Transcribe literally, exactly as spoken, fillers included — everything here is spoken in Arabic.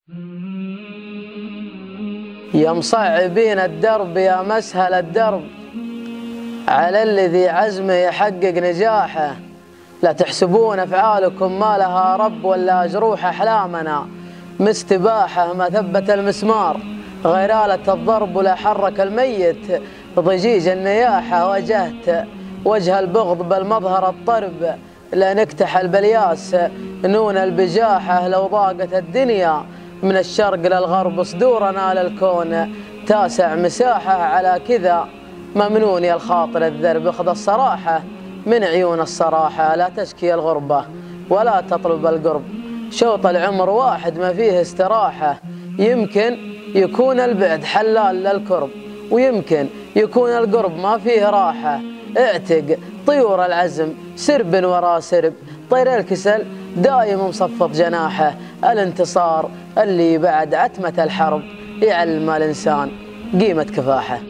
يا مصعبين الدرب يا مسهل الدرب على الذي عزمه يحقق نجاحه، لا تحسبون أفعالكم ما لها رب ولا جروح أحلامنا مستباحة. ما ثبت المسمار غير آلة الضرب ولا حرك الميت ضجيج النياحة. واجهت وجه البغض بل مظهر الطرب لا نكتحل بالياس نون البجاحة. لو ضاقت الدنيا من الشرق للغرب صدورنا للكون تاسع مساحة. على كذا ممنون يا الخاطر الذرب خذ الصراحة من عيون الصراحة. لا تشكي الغربة ولا تطلب القرب، شوط العمر واحد ما فيه استراحة. يمكن يكون البعد حلال للكرب ويمكن يكون القرب ما فيه راحة. اعتق طيور العزم سرب ورا سرب، طير الكسل دايم مصفط جناحه. الانتصار اللي بعد عتمة الحرب يعلم الإنسان قيمة كفاحه.